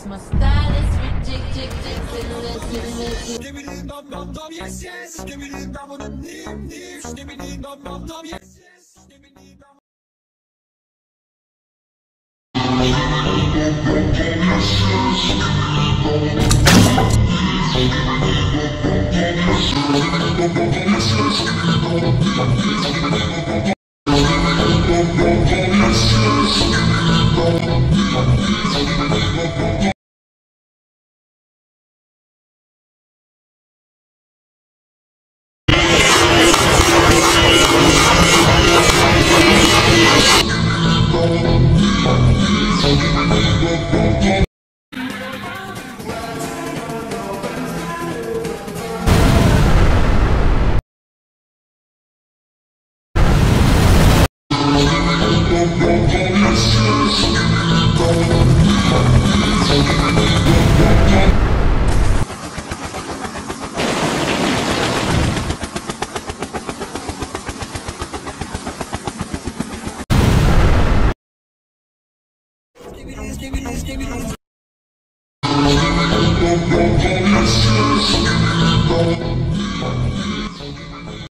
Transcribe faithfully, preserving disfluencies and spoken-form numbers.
My style is ridiculous. Skibidi dum dum dum, yes yes. Skibidi dum dum dim dim. Skibidi dum dum dum, yes yes. Skibidi dum. Skibidi